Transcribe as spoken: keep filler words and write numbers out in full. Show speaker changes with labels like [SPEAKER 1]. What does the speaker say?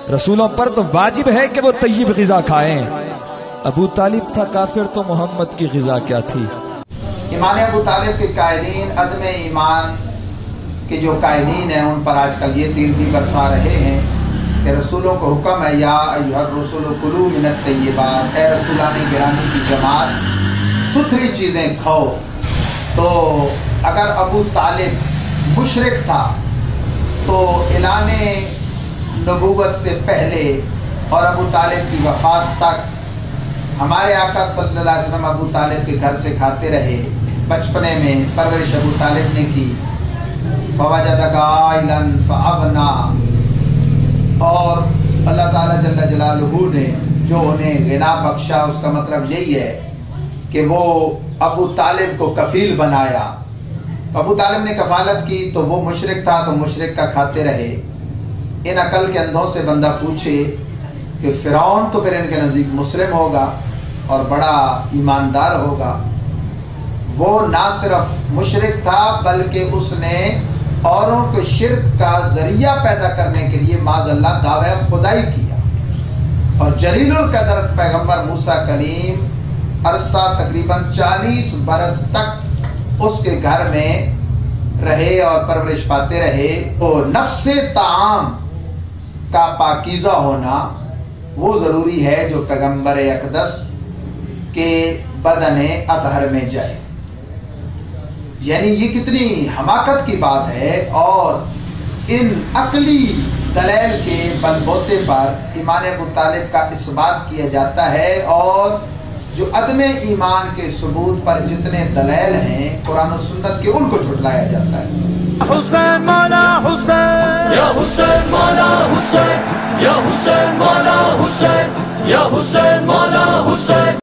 [SPEAKER 1] رسولوں پر تو واجب ہے کہ وہ طیب غذا کھائیں۔ ابو طالب تھا کافر تو محمد کی غذا کیا تھی؟
[SPEAKER 2] ایمان ابو طالب کے قائلین، عدم ایمان کے جو قائلین ہیں ان پر آج کل یہ تیر بھی برسا رہے ہیں کہ رسولوں کو حکم ہے یا ایھا الرسول کلوا من الطیبات، اے رسولان گرامی کی جماعت ستھری چیزیں کھاؤ۔ تو اگر ابو طالب مشرک تھا تو اعلان نبوت سے پہلے اور ابو طالب کی وفات تک ہمارے آقا صلی اللہ علیہ وسلم ابو طالب کے گھر سے کھاتے رہے، بچپنے میں پرورش ابو طالب نے کی۔ فوجدک عائلا فاغنی، اور اللہ تعالیٰ جل جلالہ نے جو انہیں غنا بخشا، اس کا مطلب یہی ہے کہ وہ ابو طالب کو کفیل بنایا۔ ابو طالب نے کفالت کی تو وہ مشرک تھا تو مشرک کا کھاتے رہے۔ ان عقل کے اندھوں سے بندہ پوچھے کہ فرعون تو پھر ان کے نزدیک مسلم ہوگا اور بڑا ایماندار ہوگا، وہ نہ صرف مشرک تھا بلکہ اس نے اوروں کو شرک کا ذریعہ پیدا کرنے کے لیے معاذ اللہ دعوی خدائی کیا۔ اور جلیل القدر پیغمبر موسیٰ کلیم عرصہ تقریباً چالیس برس تک اس کے گھر میں رہے اور پرورش پاتے رہے۔ تو نفس طعام کا پاکیزہ ہونا وہ ضروری ہے جو پیغمبر اقدس کے بدن اطہر میں جائے۔ یعنی یہ کتنی حماقت کی بات ہے، اور ان عقلی دلائل کے بل بوتے پر ایمان ابو طالب کا اثبات کیا جاتا ہے، اور جو عدم ایمان کے ثبوت پر جتنے دلائل ہیں قرآن و سنت کے ان کو جھٹلایا جاتا ہے۔
[SPEAKER 3] حسین مولا حسین یا حسین مولا حسین یا حسین مولا حسین یا حسین مولا حسین۔